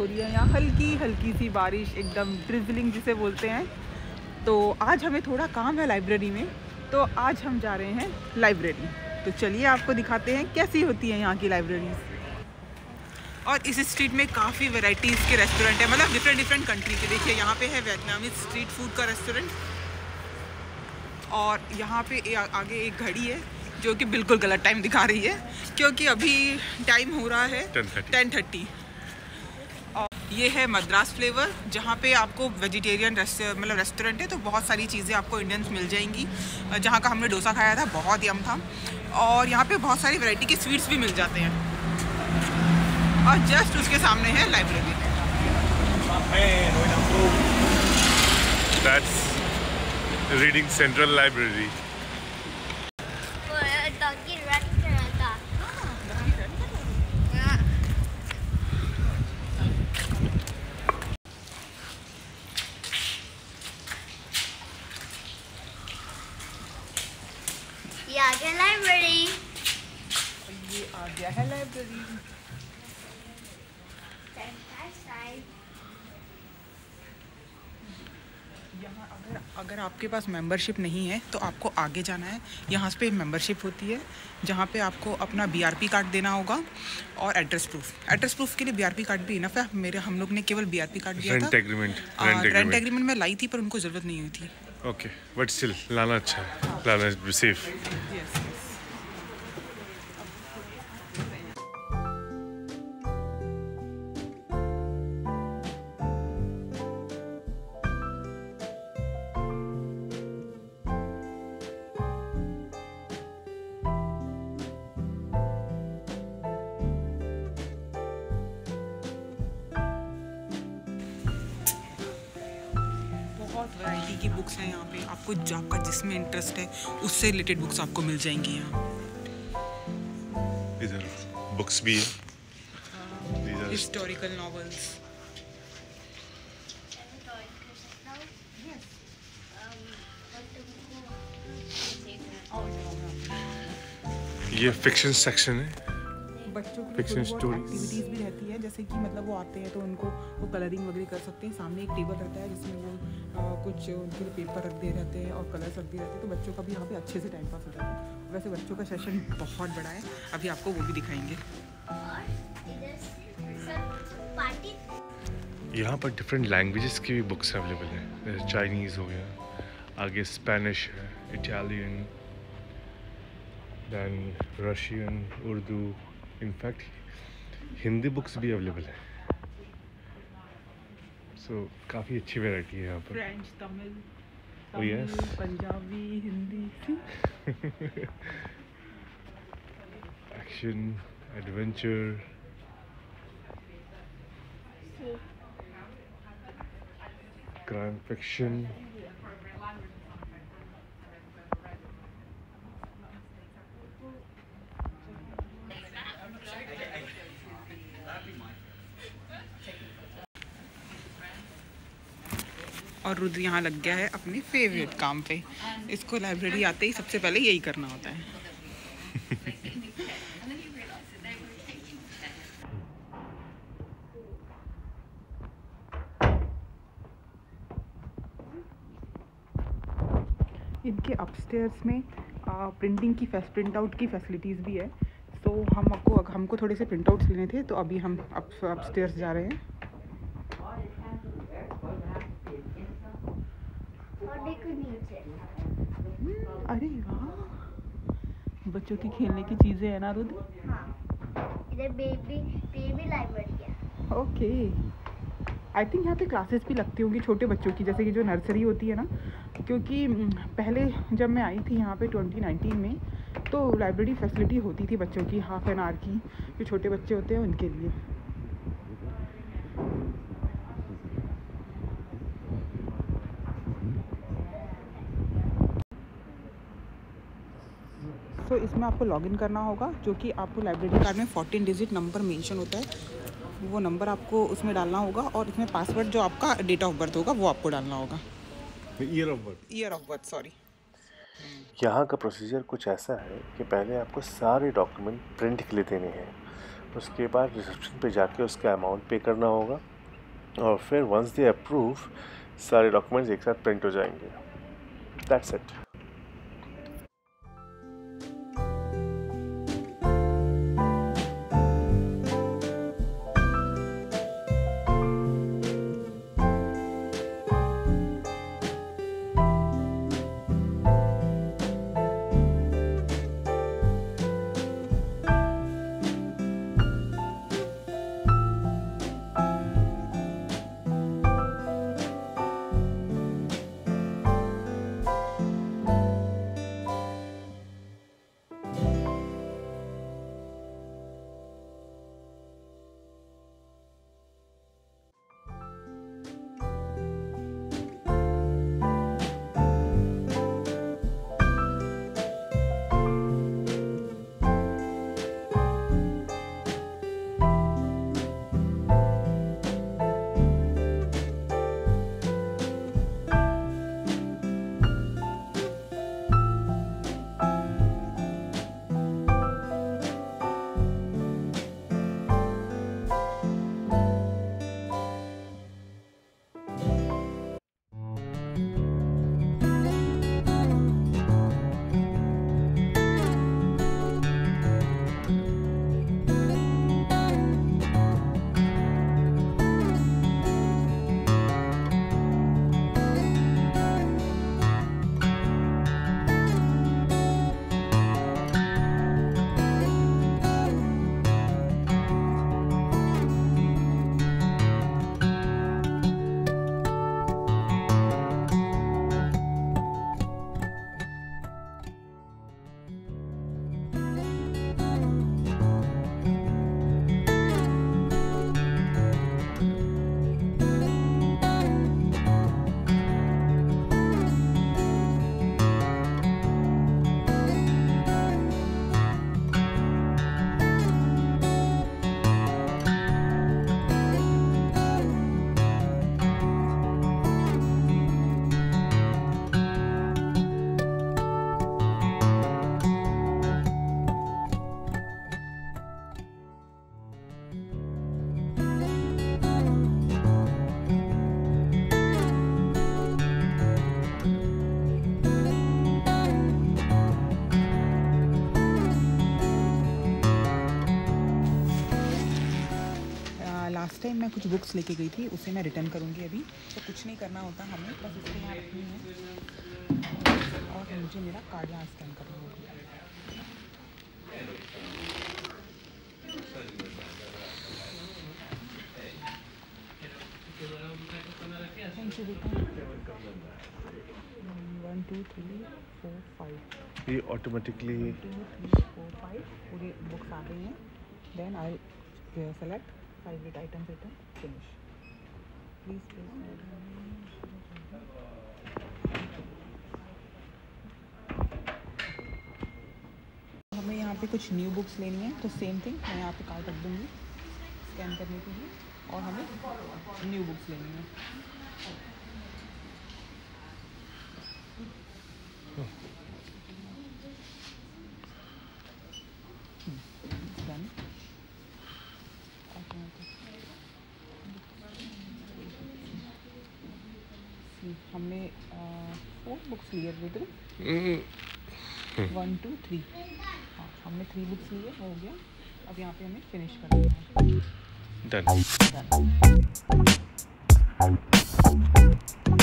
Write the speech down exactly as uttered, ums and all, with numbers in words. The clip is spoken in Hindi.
रही है यहाँ, हल्की हल्की सी बारिश, एकदम ड्रिजलिंग जिसे बोलते हैं। तो आज हमें थोड़ा काम है लाइब्रेरी में, तो आज हम जा रहे हैं लाइब्रेरी। तो चलिए आपको दिखाते हैं कैसी होती है यहाँ की लाइब्रेरीज। और इस स्ट्रीट में काफ़ी वैरायटीज़ के रेस्टोरेंट है, मतलब डिफरेंट डिफरेंट कंट्री के। देखिए यहाँ पे है वियतनामी स्ट्रीट फूड का रेस्टोरेंट, और यहाँ पे आगे एक घड़ी है जो कि बिल्कुल गलत टाइम दिखा रही है, क्योंकि अभी टाइम हो रहा है टेन थर्टी। और ये है मद्रास फ्लेवर, जहाँ पे आपको वेजिटेरियन मतलब रेस्टोरेंट है, तो बहुत सारी चीज़ें आपको इंडियंस मिल जाएंगी। जहाँ का हमने डोसा खाया था, बहुत यम था। और यहाँ पे बहुत सारी वैरायटी के स्वीट्स भी मिल जाते हैं। और जस्ट उसके सामने है library. That's Reading Central Library. ये आ गया लाइब्रेरी। ये आ गया है लाइब्रेरी। यहाँ अगर अगर आपके पास मेंबरशिप नहीं है तो आपको आगे जाना है। यहाँ पे मेंबरशिप होती है, जहाँ पे आपको अपना बीआरपी कार्ड देना होगा और एड्रेस प्रूफ। एड्रेस प्रूफ के लिए बीआरपी कार्ड भी इनफ है। मेरे हम लोग ने केवल बीआरपी कार्ड दिया था। रेंट एग्रीमेंट रेंट एग्रीमेंट में लाई थी, पर उनको ज़रूरत नहीं हुई थी। ओके, बट स्टिल लाना अच्छा है, लाना सेफ। बहुत वैरायटी की बुक्स हैं यहाँ पे। आपको आपका जिसमें इंटरेस्ट है उससे रिलेटेड बुक्स आपको मिल जाएंगी यहाँ। इधर बुक्स भी है, हिस्टोरिकल नॉवेल्स। ये फिक्शन सेक्शन है। बच्चों की एक्टिविटीज़ भी रहती है, जैसे कि मतलब वो आते हैं तो उनको वो कलरिंग वगैरह कर सकते हैं। सामने एक टेबल रहता है जिसमें वो आ, कुछ उनके लिए पेपर रख दे रहते हैं और कलर्स रख दे रहते हैं, तो बच्चों का भी यहाँ पे अच्छे से टाइम पास हो जाता है। वैसे बच्चों का सेशन बहुत बड़ा है, अभी आपको वो भी दिखाएंगे। यहाँ पर डिफरेंट लैंग्वेजेस की भी बुक्स अवेलेबल हैं। चाइनीज़ हो गया, आगे स्पेनिश है, Italian, then Russian, Urdu, in fact Hindi books भी अवेलेबल है। सो so, काफ़ी अच्छी वैरायटी है यहाँ पर। French, Tamil, oh, yes. Punjabi, Hindi. Action, adventure, crime fiction. और रुद्र यहाँ लग गया है अपने फेवरेट काम पे। इसको लाइब्रेरी आते ही सबसे पहले यही करना होता है। इनके अपस्टेयर्स में प्रिंटिंग की प्रिंट आउट की फैसिलिटीज़ भी है। तो हम आपको हमको थोड़े से प्रिंट आउट्स लेने थे, तो अभी हम अप अपस्टेयर्स जा रहे हैं। अरे वाह, बच्चों की खेलने की चीज़ें हैं ना रुद्र? हाँ, इधर बेबी बेबी लाइब्रेरी है। ओके, आई थिंक यहाँ पे क्लासेस भी लगती होंगी छोटे बच्चों की, जैसे कि जो नर्सरी होती है ना। क्योंकि पहले जब मैं आई थी यहाँ पे ट्वेंटी नाइनटीन में, तो लाइब्रेरी फैसिलिटी होती थी बच्चों की, हाफ एन आवर की, जो छोटे बच्चे होते हैं उनके लिए। तो so, इसमें आपको लॉगिन करना होगा, जो कि आपको लाइब्रेरी कार्ड में फोर्टीन डिजिट नंबर मेंशन होता है। वो नंबर आपको उसमें डालना होगा, और इसमें पासवर्ड जो आपका डेट ऑफ बर्थ होगा वो आपको डालना होगा। Year of birth year of birth sorry. यहाँ का प्रोसीजर कुछ ऐसा है कि पहले आपको सारे डॉक्यूमेंट प्रिंट के लिए देने हैं, उसके बाद रिसेप्शन पे जाके उसका अमाउंट पे करना होगा, और फिर वंस दे अप्रूव सारे डॉक्यूमेंट्स एक साथ प्रिंट हो जाएंगे। That's it. लास्ट टाइम मैं कुछ बुक्स लेके गई थी, उसे मैं रिटर्न करूँगी अभी। तो कुछ नहीं करना होता हमें, बस उसके यहाँ रखनी है और मुझे मेरा कार्ड यहाँ स्कैन करना होगा। थैंक यू बेटा। One two three four five ये automatically two three four five पूरी बुक्स आ गई हैं। Then I select favorite items item finish please please हमें यहाँ पे कुछ न्यू बुक्स लेनी है, तो सेम थिंग मैं यहाँ पे कार्ड रख दूँगी स्कैन करने के लिए, और हमें न्यू बुक्स लेनी है। हमने फोर बुक्स लिए बेटे, वन टू थ्री, हाँ हमने थ्री बुक्स लिए, हो गया। अब यहाँ पे हमें फिनिश करना है। डन। डन।